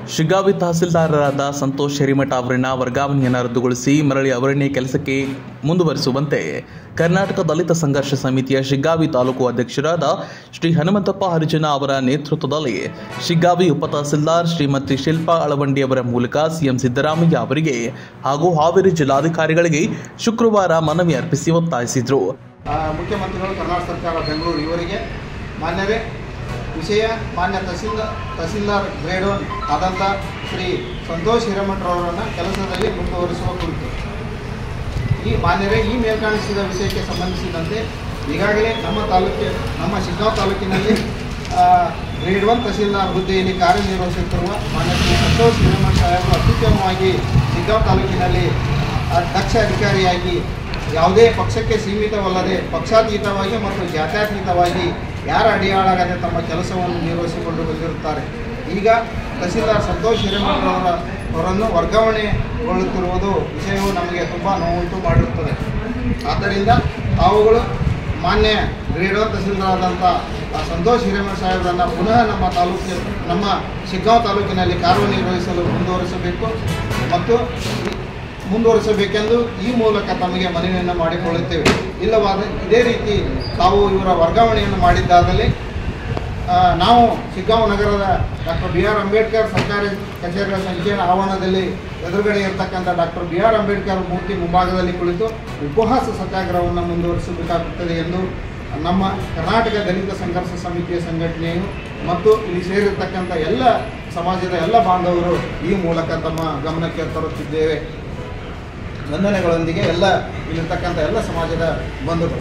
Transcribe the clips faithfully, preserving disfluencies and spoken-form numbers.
ಶಿಗ್ಗಾವಿ ತಹಸೀಲ್ದಾರರಾದ ಸಂತೋಷ್ ಹಿರೇಮಠ ಅವರನ್ನ ವರ್ಗಾವಣೆಯನ್ನು ರದ್ದುಗೊಳಿಸಿ ಮರಳಿ ಅವರನ್ನೇ ಕೆಲಸಕ್ಕೆ ಮುಂದುವರಿಸುವಂತೆ ಕರ್ನಾಟಕ ದಲಿತ ಸಂಘರ್ಷ ಸಮಿತಿಯ ಶಿಗ್ಗಾವಿ ತಾಲೂಕು ಅಧ್ಯಕ್ಷರಾದ ಶ್ರೀ ಹನುಮಂತಪ್ಪ ಹರಿಜನ ಅವರ ನೇತೃತ್ವದಲ್ಲಿ ಶಿಗ್ಗಾವಿ ಉಪ ತಹಸೀಲ್ದಾರ್ ಶ್ರೀಮತಿ ಶಿಲ್ಪಾ ಅಳವಂಡಿ ಅವರ ಮೂಲಕ ಸಿಎಂ ಸಿದ್ದರಾಮಯ್ಯ ಅವರಿಗೆ ಹಾಗೂ ಹಾವೇರಿ ಜಿಲ್ಲಾಧಿಕಾರಿಗಳಿಗೆ ಶುಕ್ರವಾರ ಮನವಿ ಅರ್ಪಿಸಿ ಒತ್ತಾಯಿಸಿದರು. ಮುಖ್ಯಮಂತ್ರಿಗಳು ಕರ್ನಾಟಕ ಸರ್ಕಾರ ಬೆಂಗಳೂರು ಇವರಿಗೆ ಮಾನ್ಯವೇ ವಿಷಯ ಮಾನ್ಯ ತಹಸೀಲ್ದಾರ್ ತಹಸೀಲ್ದಾರ್ ಗ್ರೇಡ್ ಒನ್ ಆದಂಥ ಶ್ರೀ ಸಂತೋಷ್ ಹಿರೇಮಠರವರನ್ನು ಕೆಲಸದಲ್ಲಿ ಮುಂದುವರಿಸುವ ಕುರಿತು ಈ ಮಾನ್ಯವೇ ಈ ಮೇಲ್ಕಾಣಿಸಿದ ವಿಷಯಕ್ಕೆ ಸಂಬಂಧಿಸಿದಂತೆ ಈಗಾಗಲೇ ನಮ್ಮ ತಾಲೂಕಿನ ನಮ್ಮ ಶಿಗ್ಗಾಂವ್ ತಾಲೂಕಿನಲ್ಲಿ ಗ್ರೇಡ್ ಒನ್ ತಹಸೀಲ್ದಾರ್ ಹುದ್ದೆಯಲ್ಲಿ ಕಾರ್ಯನಿರ್ವಹಿಸುತ್ತಿರುವ ಮಾನ್ಯ ಶ್ರೀ ಸಂತೋಷ್ ಹಿರೇಮಠ ಸಾಹೇಬರು ಅತ್ಯುತ್ತಮವಾಗಿ ಶಿಗ್ಗಾಂವ್ ತಾಲೂಕಿನಲ್ಲಿ ದಕ್ಷ ಅಧಿಕಾರಿಯಾಗಿ ಯಾವುದೇ ಪಕ್ಷಕ್ಕೆ ಸೀಮಿತವಲ್ಲದೆ ಪಕ್ಷಾತೀತವಾಗಿ ಮತ್ತು ಜಾತ್ಯತೀತವಾಗಿ ಯಾರ ಅಡಿಯಾಳಾಗದೆ ತಮ್ಮ ಕೆಲಸವನ್ನು ನಿರ್ವಹಿಸಿಕೊಂಡು ಬಂದಿರುತ್ತಾರೆ. ಈಗ ತಹಸೀಲ್ದಾರ್ ಸಂತೋಷ್ ಹಿರೇಮಠರವರ ಅವರನ್ನು ವರ್ಗಾವಣೆಗೊಳ್ಳುತ್ತಿರುವುದು ವಿಷಯವು ನಮಗೆ ತುಂಬ ನೋವುಂಟು ಮಾಡಿರುತ್ತದೆ. ಆದ್ದರಿಂದ ತಾವುಗಳು ಮಾನ್ಯ ಗ್ರೇಡ್ ಒನ್ ತಹಸೀಲ್ದಾರ್ ಆದಂಥ ಸಂತೋಷ್ ಹಿರೇಮಠ ಸಾಹೇಬರನ್ನು ಪುನಃ ನಮ್ಮ ತಾಲೂಕಿನ ನಮ್ಮ ಶಿಗ್ಗಾಂವ್ ತಾಲೂಕಿನಲ್ಲಿ ಕಾರ್ಯನಿರ್ವಹಿಸಲು ಮುಂದುವರಿಸಬೇಕು ಮತ್ತು ಮುಂದುವರಿಸಬೇಕೆಂದು ಈ ಮೂಲಕ ತಮಗೆ ಮನವಿಯನ್ನು ಮಾಡಿಕೊಳ್ಳುತ್ತೇವೆ. ಇಲ್ಲವಾದ ಇದೇ ರೀತಿ ತಾವು ಇವರ ವರ್ಗಾವಣೆಯನ್ನು ಮಾಡಿದ್ದಾದಲ್ಲಿ ನಾವು ಶಿಗ್ಗಾಂವ್ ನಗರದ ಡಾಕ್ಟರ್ ಬಿ ಆರ್ ಅಂಬೇಡ್ಕರ್ ಸರ್ಕಾರಿ ಕಚೇರಿಗಳ ಸಂಕೀರ್ಣ ಆವರಣದಲ್ಲಿ ಎದುರುಗಡೆ ಇರತಕ್ಕಂಥ ಡಾಕ್ಟರ್ ಬಿ ಆರ್ ಅಂಬೇಡ್ಕರ್ ಮೂರ್ತಿ ಮುಂಭಾಗದಲ್ಲಿ ಕುಳಿತು ಉಪವಾಸ ಸತ್ಯಾಗ್ರಹವನ್ನು ಮುಂದುವರಿಸಬೇಕಾಗುತ್ತದೆ ಎಂದು ನಮ್ಮ ಕರ್ನಾಟಕ ದಲಿತ ಸಂಘರ್ಷ ಸಮಿತಿಯ ಸಂಘಟನೆಯು ಮತ್ತು ಇಲ್ಲಿ ಸೇರಿರ್ತಕ್ಕಂಥ ಎಲ್ಲ ಸಮಾಜದ ಎಲ್ಲ ಬಾಂಧವರು ಈ ಮೂಲಕ ತಮ್ಮ ಗಮನಕ್ಕೆ ತರುತ್ತಿದ್ದೇವೆ. ವಂದನೆಗಳೊಂದಿಗೆ ಎಲ್ಲ ಇಲ್ಲಿರ್ತಕ್ಕಂಥ ಎಲ್ಲ ಸಮಾಜದ ಬಂಧುಗಳು.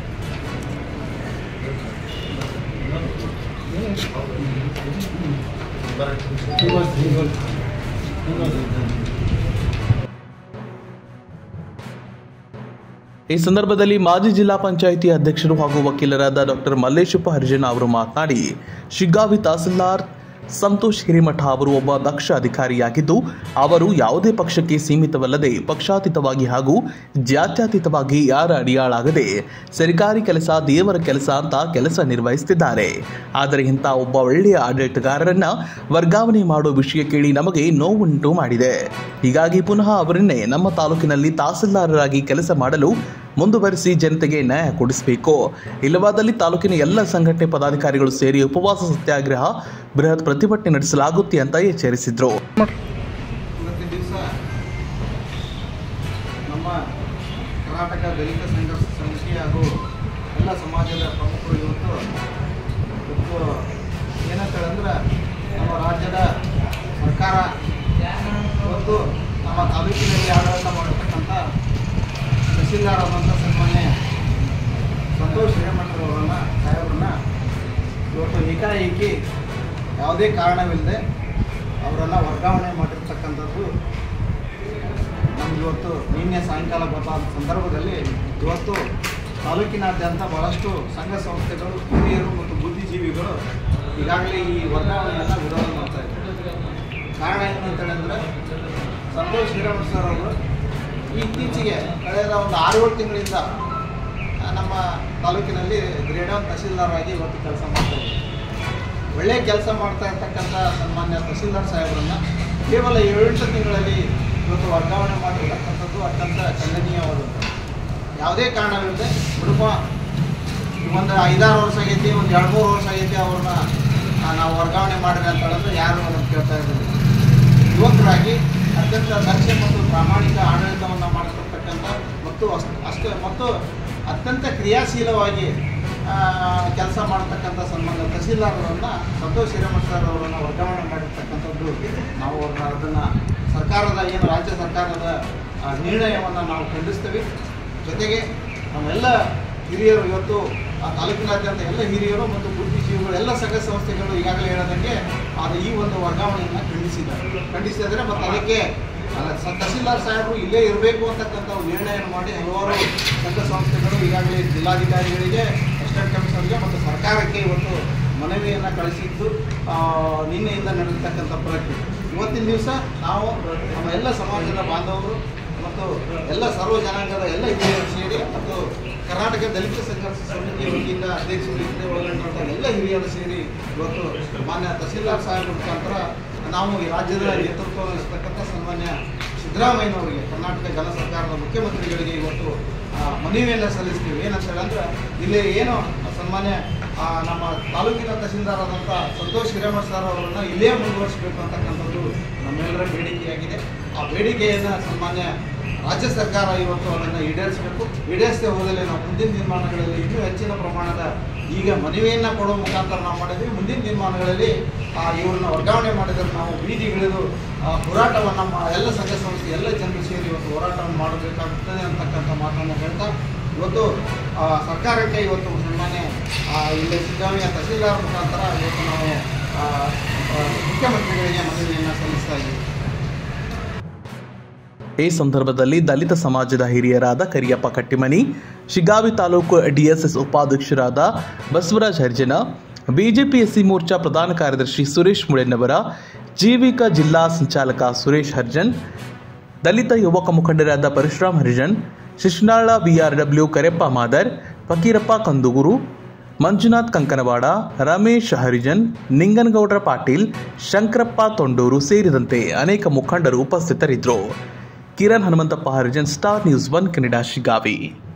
ಈ ಸಂದರ್ಭದಲ್ಲಿ ಮಾಜಿ ಜಿಲ್ಲಾ ಪಂಚಾಯಿತಿ ಅಧ್ಯಕ್ಷರು ಹಾಗೂ ವಕೀಲರಾದ ಡಾಕ್ಟರ್ ಮಲ್ಲೇಶಪ್ಪ ಹರಿಜನ ಅವರು ಮಾತನಾಡಿ, ಶಿಗ್ಗಾವಿ ತಹಸೀಲ್ದಾರ್ ಸಂತೋಷ್ ಹಿರೇಮಠ ಅವರು ಒಬ್ಬ ದಕ್ಷ ಅಧಿಕಾರಿಯಾಗಿದ್ದು ಅವರು ಯಾವುದೇ ಪಕ್ಷಕ್ಕೆ ಸೀಮಿತವಲ್ಲದೆ ಪಕ್ಷಾತೀತವಾಗಿ ಹಾಗೂ ಜಾತ್ಯತೀತವಾಗಿ ಯಾರ ಅಡಿಯಾಳಾಗದೆ ಸರ್ಕಾರಿ ಕೆಲಸ ದೇವರ ಕೆಲಸ ಅಂತ ಕೆಲಸ ನಿರ್ವಹಿಸುತ್ತಿದ್ದಾರೆ. ಆದರೆ ಇಂಥ ಒಬ್ಬ ಒಳ್ಳೆಯ ಆಡಳಿತಗಾರರನ್ನ ವರ್ಗಾವಣೆ ಮಾಡುವ ವಿಷಯ ಕೇಳಿ ನಮಗೆ ನೋವುಂಟು ಮಾಡಿದೆ. ಹೀಗಾಗಿ ಪುನಃ ಅವರನ್ನೇ ನಮ್ಮ ತಾಲೂಕಿನಲ್ಲಿ ತಹಸೀಲ್ದಾರರಾಗಿ ಕೆಲಸ ಮಾಡಲು ಮುಂದುವರಿಸಿ ಜನತೆಗೆ ನ್ಯಾಯ ಕೊಡಿಸಬೇಕು. ಇಲ್ಲವಾದಲ್ಲಿ ತಾಲೂಕಿನ ಎಲ್ಲ ಸಂಘಟನೆ ಪದಾಧಿಕಾರಿಗಳು ಸೇರಿ ಉಪವಾಸ ಸತ್ಯಾಗ್ರಹ ಬೃಹತ್ ಪ್ರತಿಭಟನೆ ನಡೆಸಲಾಗುತ್ತೆ ಅಂತ ಎಚ್ಚರಿಸಿದ್ರು. ಇವತ್ತಿನ ದಿವಸ ನಮ್ಮ ಕರ್ನಾಟಕ ದಲಿತ ಸಂಘರ್ಷ ಸಮಿತಿ ಹಾಗೂ ಎಲ್ಲ ಸಮಾಜದ ಪ್ರಮುಖರು ಇವತ್ತು ಇವತ್ತು ಏನಂತೇಳಂದ್ರೆ ನಮ್ಮ ರಾಜ್ಯದ ಸರ್ಕಾರ ಇವತ್ತು ನಮ್ಮ ತಾಲೂಕಿನಲ್ಲಿ ಆಡಳಿತ ಮಾಡತಕ್ಕಂಥ ತಹಸೀಲ್ದಾರ್ ಆದಂಥ ಸನ್ಮಾನ್ಯ ಸಂತೋಷ್ ಹಿರೇಮಠರವರನ್ನ ಸಾಹೇಬರನ್ನ ಇವತ್ತು ಏಕಾಏಕಿ ಯಾವುದೇ ಕಾರಣವಿಲ್ಲದೆ ಅವರನ್ನು ವರ್ಗಾವಣೆ ಮಾಡಿರ್ತಕ್ಕಂಥದ್ದು ನಮ್ಗೆ ಇವತ್ತು ನಿನ್ನೆ ಸಾಯಂಕಾಲ ಗೊತ್ತಾದ ಸಂದರ್ಭದಲ್ಲಿ ಇವತ್ತು ತಾಲೂಕಿನಾದ್ಯಂತ ಭಾಳಷ್ಟು ಸಂಘ ಸಂಸ್ಥೆಗಳು ಹಿರಿಯರು ಮತ್ತು ಬುದ್ಧಿಜೀವಿಗಳು ಈಗಾಗಲೇ ಈ ವರ್ಗಾವಣೆಯನ್ನು ವಿರೋಧ ಮಾಡ್ತಾ ಇದ್ದಾರೆ. ಕಾರಣ ಏನಂತೇಳಿದ್ರೆ ಸಂತೋಷ್ ಹಿರೇಮಠ ಸರ್ ಅವರು ಇತ್ತೀಚೆಗೆ ಕಳೆದ ಒಂದು ಆರು ಏಳು ತಿಂಗಳಿಂದ ನಮ್ಮ ತಾಲೂಕಿನಲ್ಲಿ ಗ್ರೇಡ್ ಒನ್ ತಹಸೀಲ್ದಾರ್ ಆಗಿ ಇವತ್ತು ಕೆಲಸ ಮಾಡ್ತಾಯಿದ್ದಾರೆ. ಒಳ್ಳೆಯ ಕೆಲಸ ಮಾಡ್ತಾ ಇರ್ತಕ್ಕಂಥ ಸನ್ಮಾನ್ಯ ತಹಸೀಲ್ದಾರ್ ಸಾಹೇಬರನ್ನು ಕೇವಲ ಏಳೆಂಟು ತಿಂಗಳಲ್ಲಿ ಇವತ್ತು ವರ್ಗಾವಣೆ ಮಾಡಿರ್ತಕ್ಕಂಥದ್ದು ಅತ್ಯಂತ ಖಂಡನೀಯವಾದದ್ದು. ಯಾವುದೇ ಕಾರಣವಿಲ್ಲದೆ ಹುಡುಗ ಒಂದು ಐದಾರು ವರ್ಷ ಆಗೈತಿ, ಒಂದು ಎರಡು ಮೂರು ವರ್ಷ ಆಗೈತಿ ಅವ್ರನ್ನ ನಾವು ವರ್ಗಾವಣೆ ಮಾಡಿದ್ರೆ ಅಂತ ಹೇಳಿದ್ರೆ ಯಾರು ಅದನ್ನು ಕೇಳ್ತಾ ಇದ್ದೀವಿ. ಯುವಕರಾಗಿ ಅತ್ಯಂತ ದಕ್ಷ ಮತ್ತು ಪ್ರಾಮಾಣಿಕ ಆಡಳಿತವನ್ನು ಮಾಡಿರ್ತಕ್ಕಂಥ ಮತ್ತು ಅಷ್ಟೇ ಮತ್ತು ಅತ್ಯಂತ ಕ್ರಿಯಾಶೀಲವಾಗಿ ಕೆಲಸ ಮಾಡತಕ್ಕಂಥ ಸನ್ಮಾನ್ಯ ತಹಸೀಲ್ದಾರರನ್ನು ಸಂತೋಷ್ ಹಿರೇಮಠ ಸರ್ ಅವರನ್ನು ವರ್ಗಾವಣೆ ಮಾಡಿರ್ತಕ್ಕಂಥದ್ದು ನಾವು ಅವ್ರನ್ನ ಅದನ್ನು ಸರ್ಕಾರದ ಏನು ರಾಜ್ಯ ಸರ್ಕಾರದ ನಿರ್ಣಯವನ್ನು ನಾವು ಖಂಡಿಸ್ತೇವೆ. ಜೊತೆಗೆ ನಮ್ಮೆಲ್ಲ ಹಿರಿಯರು ಇವತ್ತು ಆ ತಾಲೂಕಿನಾದ್ಯಂತ ಎಲ್ಲ ಹಿರಿಯರು ಮತ್ತು ಬುದ್ಧಿಜೀವಿಗಳು ಎಲ್ಲ ಸಂಘ ಸಂಸ್ಥೆಗಳು ಈಗಾಗಲೇ ಹೇಳೋದಕ್ಕೆ ಅದು ಈ ಒಂದು ವರ್ಗಾವಣೆಯನ್ನು ಖಂಡಿಸಿದ್ದಾರೆ ಖಂಡಿಸಿದರೆ ಮತ್ತು ಅದಕ್ಕೆ ತಹಸೀಲ್ದಾರ್ ಸಾಹೇಬರು ಇಲ್ಲೇ ಇರಬೇಕು ಅಂತಕ್ಕಂಥ ಒಂದು ನಿರ್ಣಯವನ್ನು ಮಾಡಿ ಹಲವಾರು ಸಂಘ ಸಂಸ್ಥೆಗಳು ಈಗಾಗಲೇ ಜಿಲ್ಲಾಧಿಕಾರಿಗಳಿಗೆ, ಅಸಿಸ್ಟೆಂಟ್ ಕಮಿಷನರ್ಗೆ ಮತ್ತು ಸರ್ಕಾರಕ್ಕೆ ಇವತ್ತು ಮನವಿಯನ್ನು ಕಳಿಸಿದ್ದು ನಿನ್ನೆಯಿಂದ ನಡೆಯತಕ್ಕಂಥ ಪ್ರಕ್ರಿಯೆ. ಇವತ್ತಿನ ದಿವಸ ನಾವು ನಮ್ಮ ಎಲ್ಲ ಸಮಾಜದ ಬಾಂಧವರು ಮತ್ತು ಎಲ್ಲ ಸರ್ವ ಜನಾಂಗದ ಎಲ್ಲ ಹಿರಿಯರು ಸೇರಿ ಮತ್ತು ಕರ್ನಾಟಕ ದಲಿತ ಸಂಘರ್ಷ ಸಮಿತಿ ವತಿಯಿಂದ ಅಧ್ಯಕ್ಷರು ಇದ್ದೇ ಒಳಗೊಂಡಂಥ ಎಲ್ಲ ಹಿರಿಯರು ಸೇರಿ ಇವತ್ತು ಮಾನ್ಯ ತಹಸೀಲ್ದಾರ್ ಸಾಹೇಬರ ಮುಖಾಂತರ ನಾವು ಈ ರಾಜ್ಯದ ನೇತೃತ್ವ ವಹಿಸತಕ್ಕಂಥ ಸನ್ಮಾನ್ಯ ಸಿದ್ದರಾಮಯ್ಯನವರಿಗೆ ಕರ್ನಾಟಕ ಜನ ಸರ್ಕಾರದ ಮುಖ್ಯಮಂತ್ರಿಗಳಿಗೆ ಇವತ್ತು ಮನವಿಯನ್ನು ಸಲ್ಲಿಸ್ತೀವಿ. ಏನಂತ ಹೇಳಿದ್ರೆ ಇಲ್ಲಿ ಏನು ಸನ್ಮಾನ್ಯ ನಮ್ಮ ತಾಲೂಕಿನ ತಹಸೀಲ್ದಾರ್ ಸಂತೋಷ್ ಹಿರೇಮಠ್ ಸರ್ ಅವರನ್ನು ಇಲ್ಲೇ ಮುಂದುವರಿಸಬೇಕು ಅಂತಕ್ಕಂಥದ್ದು ನಮ್ಮೆಲ್ಲರ ಬೇಡಿಕೆಯಾಗಿದೆ. ಆ ಬೇಡಿಕೆಯನ್ನು ಸನ್ಮಾನ್ಯ ರಾಜ್ಯ ಸರ್ಕಾರ ಇವತ್ತು ಅದನ್ನು ಈಡೇರಿಸಬೇಕು. ಈಡೇರಿಸದೆ ಹೋದಲ್ಲಿ ನಾವು ಮುಂದಿನ ದಿನಮಾನಗಳಲ್ಲಿ ಇನ್ನೂ ಹೆಚ್ಚಿನ ಪ್ರಮಾಣದ ಈಗ ಮನವಿಯನ್ನು ಕೊಡುವ ಮುಖಾಂತರ ನಾವು ಮಾಡಿದ್ವಿ. ಮುಂದಿನ ದಿನಮಾನಗಳಲ್ಲಿ ಇವ್ರನ್ನ ವರ್ಗಾವಣೆ ಮಾಡಿದರೆ ನಾವು ಬೀದಿಗಿಳಿದು ಹೋರಾಟವನ್ನು ಎಲ್ಲ ಸಂಘ ಸಂಸ್ಥೆ ಎಲ್ಲ ಜನರು ಸೇರಿ ಇವತ್ತು ಹೋರಾಟವನ್ನು ಮಾಡಬೇಕಾಗುತ್ತದೆ ಅಂತಕ್ಕಂಥ ಮಾತನ್ನು ಹೇಳ್ತಾ ಇವತ್ತು ಸರ್ಕಾರಕ್ಕೆ ಇವತ್ತು ಸನ್ಮಾನ್ಯ ಇಲ್ಲಿ ಸಿದ್ದರಾಮಯ್ಯ ತಹಸೀಲ್ದಾರ್ ಮುಖಾಂತರ ಇವತ್ತು ನಾವು ಮುಖ್ಯಮಂತ್ರಿಗಳಿಗೆ ಮನವಿಯನ್ನು ಸಲ್ಲಿಸ್ತಾ ಇದ್ದೀವಿ. ಈ ಸಂದರ್ಭದಲ್ಲಿ ದಲಿತ ಸಮಾಜದ ಹಿರಿಯರಾದ ಕರಿಯಪ್ಪ ಕಟ್ಟಿಮನಿ, ಶಿಗ್ಗಾವಿ ತಾಲೂಕು ಡಿಎಸ್ಎಸ್ ಉಪಾಧ್ಯಕ್ಷರಾದ ಬಸವರಾಜ್ ಹರ್ಜನ, ಬಿಜೆಪಿ ಎಸ್ಸಿ ಮೋರ್ಚಾ ಪ್ರಧಾನ ಕಾರ್ಯದರ್ಶಿ ಸುರೇಶ್ ಮುಳೆನ್ನವರ, ಜೀವಿಕ ಜಿಲ್ಲಾ ಸಂಚಾಲಕ ಸುರೇಶ್ ಹರ್ಜನ್, ದಲಿತ ಯುವಕ ಮುಖಂಡರಾದ ಪರಶುರಾಮ್ ಹರಿಜನ್, ಶಿಶುನಾಳ ಬಿಆರ್ಡಬ್ಲ್ಯೂ ಕರೆಪ್ಪ ಮಾದರ್, ಫಕೀರಪ್ಪ ಕಂದುಗೂರು, ಮಂಜುನಾಥ್ ಕಂಕನವಾಡ, ರಮೇಶ್ ಹರಿಜನ್, ನಿಂಗನಗೌಡರ ಪಾಟೀಲ್, ಶಂಕರಪ್ಪ ತೊಂಡೂರು ಸೇರಿದಂತೆ ಅನೇಕ ಮುಖಂಡರು ಉಪಸ್ಥಿತರಿದ್ದರು. Kiran Hanumanthappa Harijan, star news one Kannada, Shiggavi.